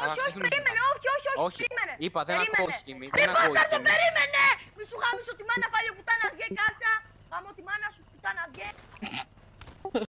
όχι, περίμενε, όχι, περίμενε. Είπα, δεν ακούω σκήμη. Δεν ακούω. Περίμενε! Μη σου γάμισω τη μάνα παλιό πουτάνας γε, κάτσα. Γάμω τη μάνα σου πουτάνας γε.